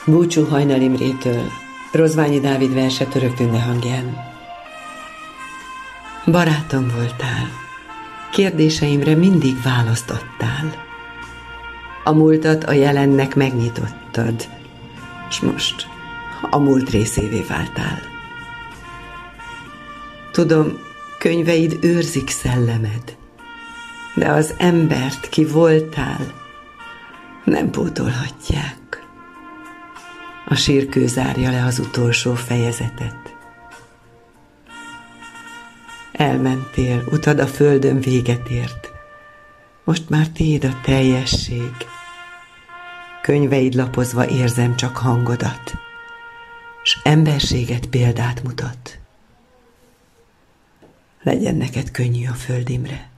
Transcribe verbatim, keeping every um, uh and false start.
Búcsú Hajnal Imrétől, Rozványi Dávid verse Török Tünde hangján. Barátom voltál, kérdéseimre mindig választ adtál. A múltat a jelennek megnyitottad, s most a múlt részévé váltál. Tudom, könyveid őrzik szellemed, de az embert, ki voltál, nem pótolhatják. A sírkő zárja le az utolsó fejezetet. Elmentél, utad a földön véget ért, most már tiéd a teljesség. Könyveid lapozva érzem csak hangodat, s emberséget példát mutat. Legyen neked könnyű a föld, Imre.